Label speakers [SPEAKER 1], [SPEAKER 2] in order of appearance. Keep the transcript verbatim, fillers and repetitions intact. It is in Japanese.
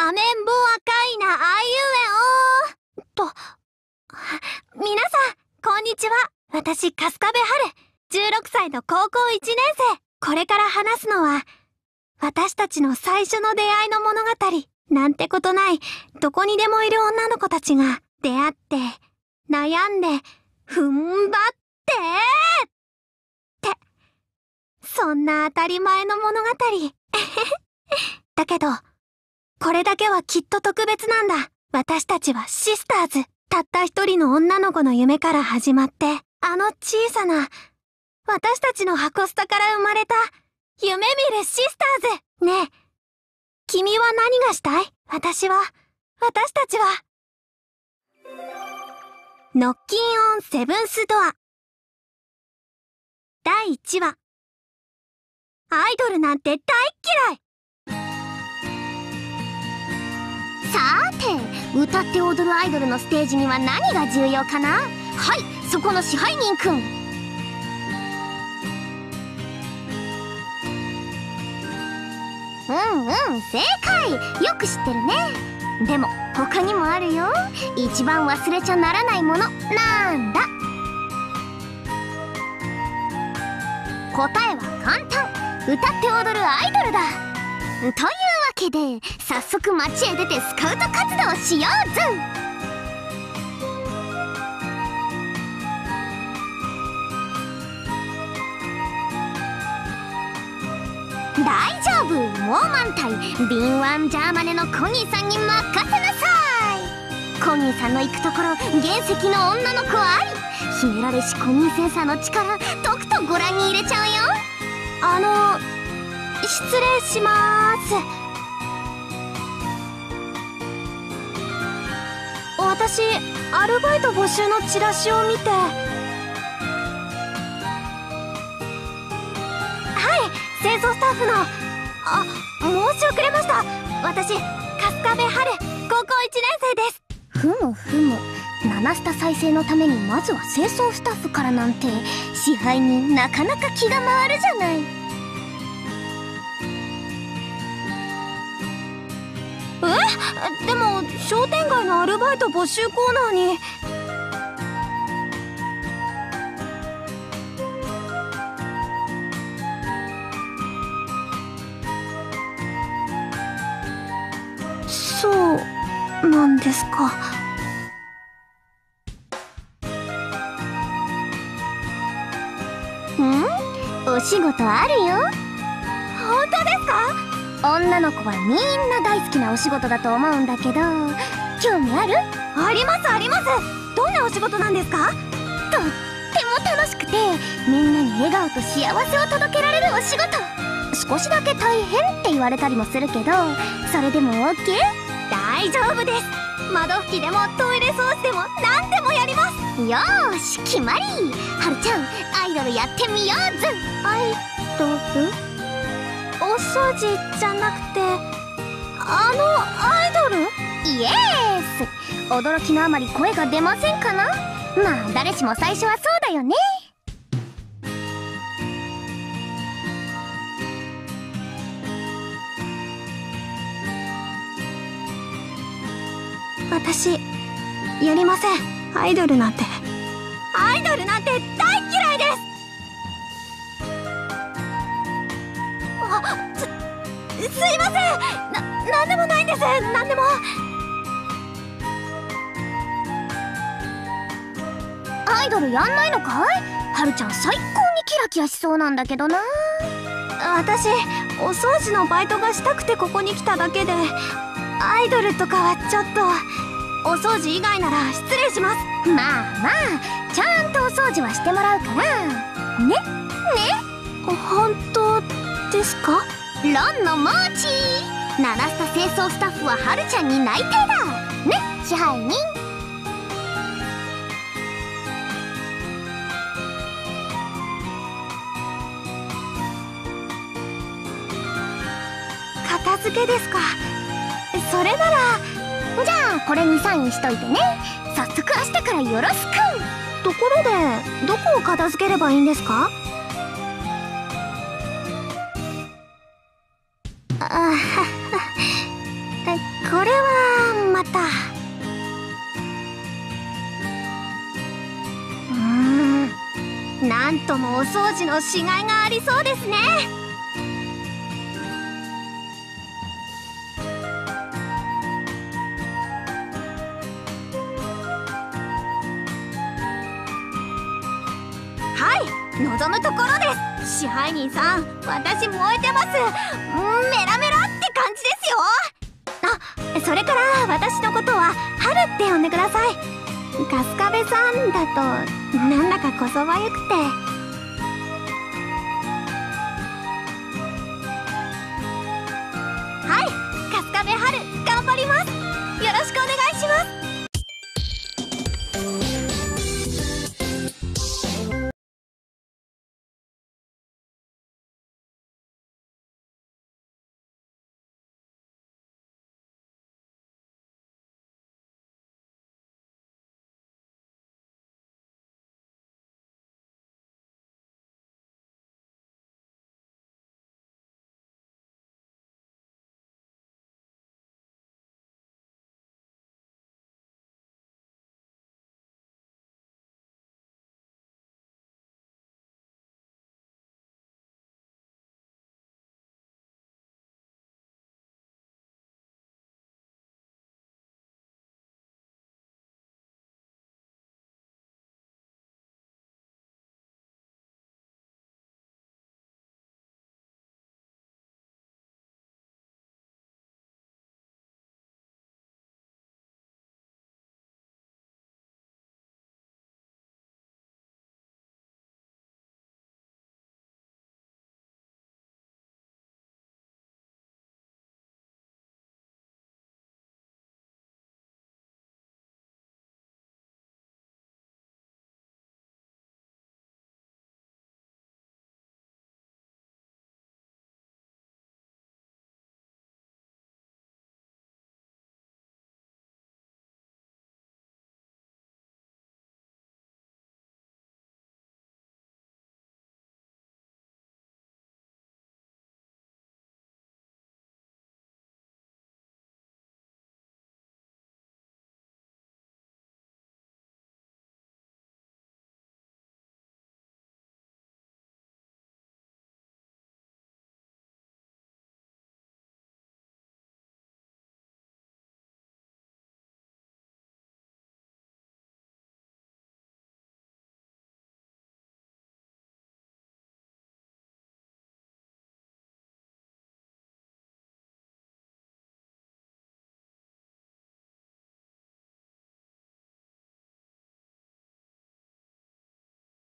[SPEAKER 1] アメンボ赤いなあいうえおと。皆さん、こんにちは。私、春日部春。じゅうろくさいの高校いちねん生。これから話すのは、私たちの最初の出会いの物語。なんてことない、どこにでもいる女の子たちが出会って、悩んで、踏ん張って、って。そんな当たり前の物語。だけど、これだけはきっと特別なんだ。私たちはシスターズ。たった一人の女の子の夢から始まって、あの小さな、私たちの箱スタから生まれた、夢見るシスターズ。ねえ、君は何がしたい？私は、私たちは。ノッキンオンセブンスドア。だいいちわ。アイドルなんて大っ嫌い。
[SPEAKER 2] さーて、歌って踊るアイドルのステージには何が重要かな？はい、そこの支配人くん。うんうん、正解。よく知ってるね。でも他にもあるよ。一番忘れちゃならないものなんだ？答えは簡単。歌って踊るアイドルだ。というわけで早速街へ出てスカウト活動しようぞ。大丈夫、もう満タイ。敏腕ジャーマネのコニーさんに任せなさい。コニーさんの行くところ原石の女の子あり。秘められしコニーセンサーの力とくとご覧に入れちゃうよ。
[SPEAKER 1] あの、失礼しまーす。私、アルバイト募集のチラシを見て。はい、清掃スタッフの。あ、申し遅れました。私、春日部春、高校いちねん生です。
[SPEAKER 2] ふむふむ、ナナスタ再生のためにまずは清掃スタッフからなんて、支配人なかなか気が回るじゃない。
[SPEAKER 1] え？でも商店街のアルバイト募集コーナーに。そうなんですか。
[SPEAKER 2] ん？お仕事あるよ。
[SPEAKER 1] 本当ですか？
[SPEAKER 2] 女の子はみんな大好きなお仕事だと思うんだけど、興味ある？
[SPEAKER 1] ありますあります。どんなお仕事なんですか？
[SPEAKER 2] とっても楽しくて、みんなに笑顔と幸せを届けられるお仕事。少しだけ大変って言われたりもするけど、それでも オーケー？
[SPEAKER 1] 大丈夫です。窓拭きでもトイレ掃除でも何でもやります。
[SPEAKER 2] よーし、決まり。はるちゃん、アイドルやってみようぞ。
[SPEAKER 1] アイドル？お掃除じゃなくて、あのアイドル？
[SPEAKER 2] イエース。驚きのあまり声が出ませんかな？まあ誰しも最初はそうだよね。
[SPEAKER 1] 私、やりません。アイドルなんて。アイドルなんて大嫌いです。あ、す、すいません。な、なんでもないんです。なんでも。
[SPEAKER 2] アイドルやんないのかい？はるちゃん最高にキラキラしそうなんだけどな。
[SPEAKER 1] 私、お掃除のバイトがしたくてここに来ただけで、アイドルとかはちょっと。お掃除以外なら失礼します。
[SPEAKER 2] まあまあ、ちゃんとお掃除はしてもらうからね。ね。
[SPEAKER 1] 本当ですか？
[SPEAKER 2] ロンのモーチー。ナナスタ清掃スタッフははるちゃんに内定だね、支配人。
[SPEAKER 1] 片付けですか？それなら。
[SPEAKER 2] じゃあこれにサインしといてね。早速明日からよろしく。
[SPEAKER 1] ところで、どこを片付ければいいんですか？あはは、これなんともお掃除のしがいがありそうですね。はい、望むところです。支配人さん、私燃えてます。うん、メラメラって感じですよ。あ、それから私のことは春って呼んでください。春日部さんだとなんだかこそばゆくて。はい、春日部春頑張ります。